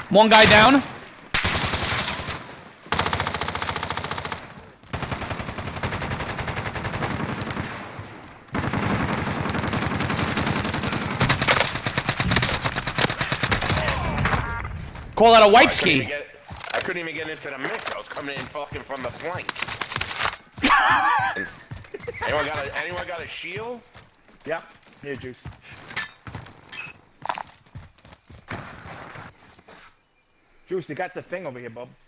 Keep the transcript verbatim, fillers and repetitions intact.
One guy down. Call out a white I ski. Get, I couldn't even get into the mix. I was coming in fucking from the flank. anyone got a anyone got a shield? Yep. Here, Juice. Juice, they got the thing over here, bub.